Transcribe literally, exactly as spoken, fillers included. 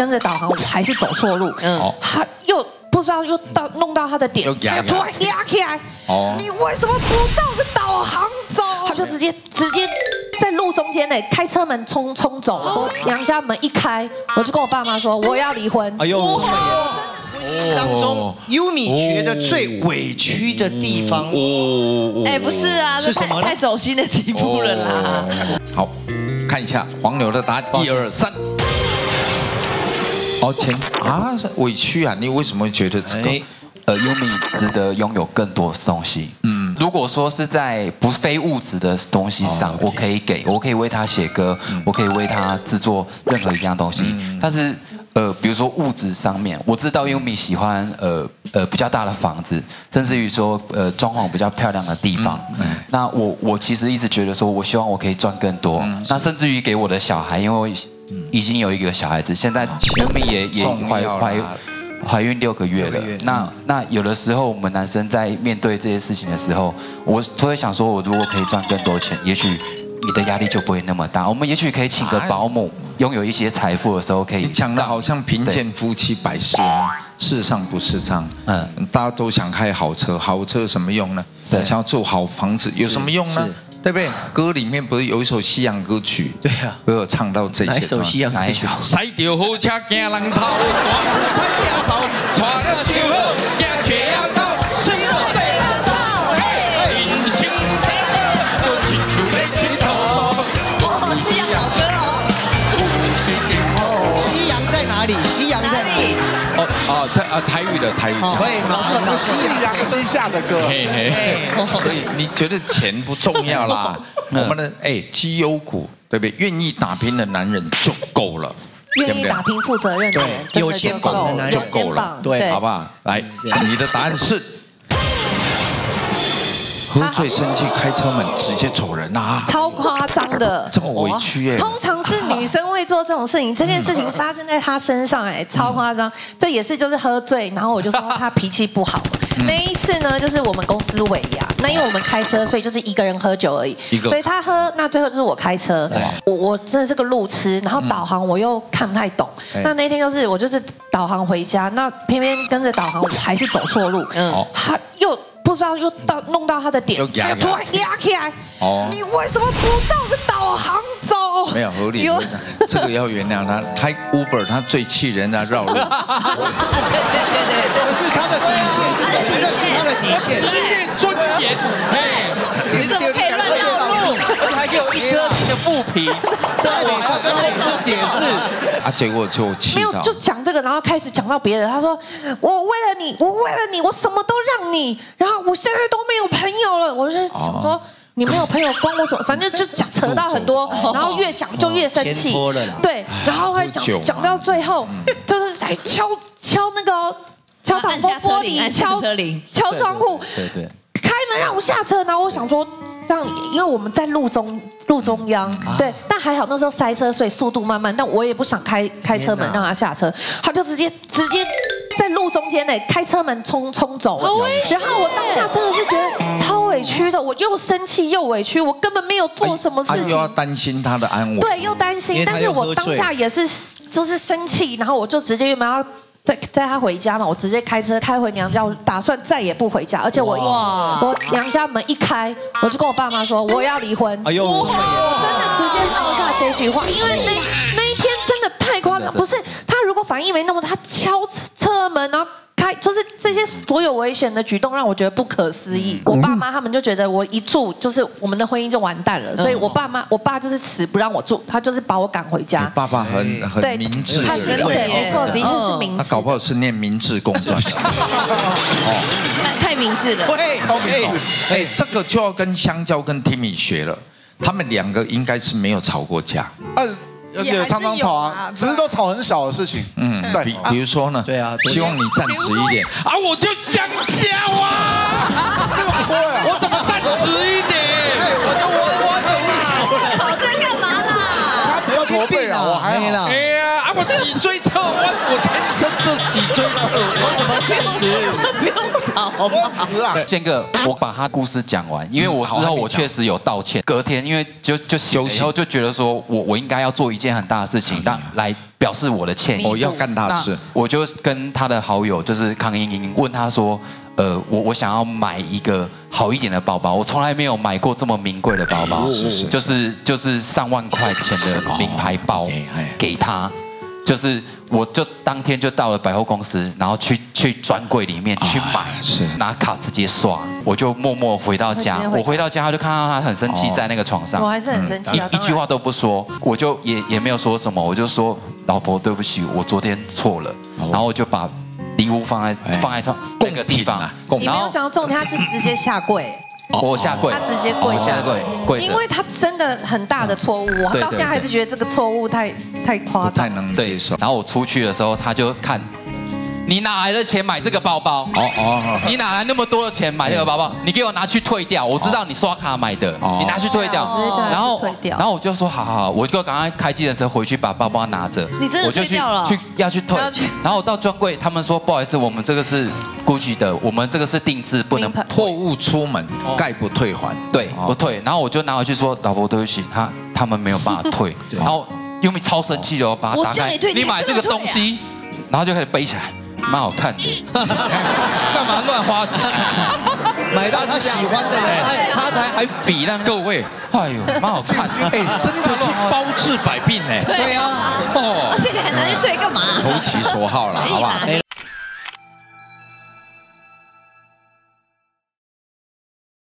跟着导航，我还是走错路，嗯，他又不知道又到弄到他的点，他突然压起来，哦，你为什么不照着导航走？他就直接直接在路中间呢，开车门冲冲走了。我娘家门一开，我就跟我爸妈说我要离婚。哎呦，这么严！当中，Yumi觉得最委屈的地方， 哎，不是啊，是什么？太走心的题目了啦。 好，看一下黄牛的答案，一二三。哦，前啊，委屈啊，你为什么会觉得这个？ 呃 ，Yumi 值得拥有更多东西。嗯，如果说是在不非物质的东西上，我可以给，我可以为他写歌，我可以为他制作任何一样东西。但是，呃，比如说物质上面，我知道 Yumi 喜欢呃呃比较大的房子，甚至于说呃装潢比较漂亮的地方。那我我其实一直觉得说，我希望我可以赚更多。那甚至于给我的小孩，因为我已经有一个小孩子，现在 Yumi 也也怀怀。怀孕六个月了，那那有的时候我们男生在面对这些事情的时候，我都会想说，我如果可以赚更多钱，也许你的压力就不会那么大。我们也许可以请个保姆，拥有一些财富的时候，可以讲的好像贫贱夫妻百事啊，事实上不是这样。嗯，大家都想开好车，好车有什么用呢？对，想要住好房子有什么用呢？对不对？歌里面不是有一首西洋歌曲？对呀，我有唱到这些。 哪一首西洋歌曲？ 塞着好车行人头，大山塞野草，带了树好，行斜阳头，水落地浪走，人生短短，都亲像在佚佗。 哦，西洋老歌哦。西洋在哪里？西洋在哪里？ 哦哦，在啊台语的台语讲， 搞错搞错， 西洋西夏的歌，嘿嘿， 所以你觉得钱不重要啦？我们的哎绩优股，对不对？愿意打拼的男人就够了， 愿意打拼、负责任的人， 有肩膀的男人就够了，对，好不好？来，你的答案是。喝醉生气开车门直接走人啊！ 超夸张的， 这么委屈哎！ 通常是女生会做这种事情，这件事情发生在她身上哎，超夸张。这也是就是喝醉，然后我就说她脾气不好。那一次呢，就是我们公司尾牙，那因为我们开车，所以就是一个人喝酒而已，所以他喝，那最后就是我开车。我我真的是个路痴，然后导航我又看不太懂。那那天就是我就是导航回家，那偏偏跟着导航我还是走错路，嗯，他又。不知道又到弄到他的点，他突然压起来。哦，你为什么不照着导航走？ 没有合理，这个要原谅他。开 Uber 他最气人的绕路。对对对对， 这是他的底线，这是他的底线。 职业尊严， 哎，你怎么可以乱绕路？ 而且还给我一颗的副皮，这我要跟每次解释。 啊，结果就气到没有，就讲这个，然后开始讲到别人。他说：“我为了你，我为了你，我什么都让你。然后我现在都没有朋友了。”我就想说。你没有朋友关我什么？反正就讲扯到很多，然后越讲就越生气。对，然后还讲讲到最后，就是在敲敲那个敲挡风玻璃，敲敲窗户，对对，开门让我下车。然后我想说，让因为我们在路中路中央，对，但还好那时候塞车，所以速度慢慢。但我也不想开开车门让他下车，他就直接直接。在路中间呢，开车门冲冲走了，然后我当下真的是觉得超委屈的，我又生气又委屈，我根本没有做什么事情， 又要担心他的安危， 对，又担心，但是我当下也是就是生气，然后我就直接原本要载载他回家嘛，我直接开车开回娘家，我打算再也不回家，而且我我娘家门一开，我就跟我爸妈说我要离婚，哎呦，真的直接撂下这句话，因为那那一天真的太夸张，不是他如果反应没那么，他敲车门，然后开，就是这些所有危险的举动让我觉得不可思议。我爸妈他们就觉得我一住就是我们的婚姻就完蛋了，所以我爸妈我爸就是死不让我住，他就是把我赶回家。 爸爸很很明智， 他真的没错，的确是明智。 他搞不好是念明治公专。 哦，太明智了， 对，超明智。 哎，这个就要跟香蕉跟 Timmy 学了，他们两个应该是没有吵过架。 也常常吵啊，只是都吵很小的事情。嗯，对， 比比如说呢？ 对啊， 希望你站直一点啊！我就香蕉啊！ 这么多呀， 我怎么站直一点？ 我就我我吵架干嘛啦？ 他比较驼背啊，我还好。 哎呀，啊我挤脊椎侧弯，我天生的脊椎侧弯， 怎么这样子？ 这不用吵吧？ 子啊， 宪哥，我把他故事讲完，因为我之后我确实有道歉。隔天因为就就醒了以后就觉得说我我应该要做一件很大的事情，让来表示我的歉意。 我要干大事， 我就跟他的好友就是康莹莹问他说，呃，我我想要买一个好一点的包包，我从来没有买过这么名贵的包包，就是就是上万块钱的名牌包给他。就是我就当天就到了百货公司，然后去去专柜里面去买，是拿卡直接刷，我就默默回到家。我回到家就看到他很生气在那个床上， 我还是很生气啊， 一一句话都不说，我就也也没有说什么，我就说老婆对不起，我昨天错了，然后我就把礼物放在放在床那个地方， 你没有讲到重点，他是直接下跪。 我下跪， 他直接跪下跪跪， 因为他真的很大的错误，我到现在还是觉得这个错误太太夸张， 太能接受。 然后我出去的时候，他就看你哪来的钱买这个包包？哦哦，你哪来那么多的钱买这个包包？你给我拿去退掉，我知道你刷卡买的，你拿去退掉。然后然后我就说好好好，我就赶快开计程车回去把包包拿着。 你真的退掉了？ 去要去退。然后我到专柜，他们说不好意思，我们这个是 Gucci 的，我们这个是定制，不能货物出门概不退还。 对，不退。然后我就拿回去说老婆对不起，他他们没有办法退。然后优米超生气的，我把它打开，你买这个东西，然后就开始背起来。蛮好看的，干嘛乱花钱？ 买到他喜欢的嘞， 他才还比那各位， 哎呦，蛮好看， 哎，真的是包治百病哎。 对啊，哦，而且你还拿去退干嘛？ 投其所好了，好不好？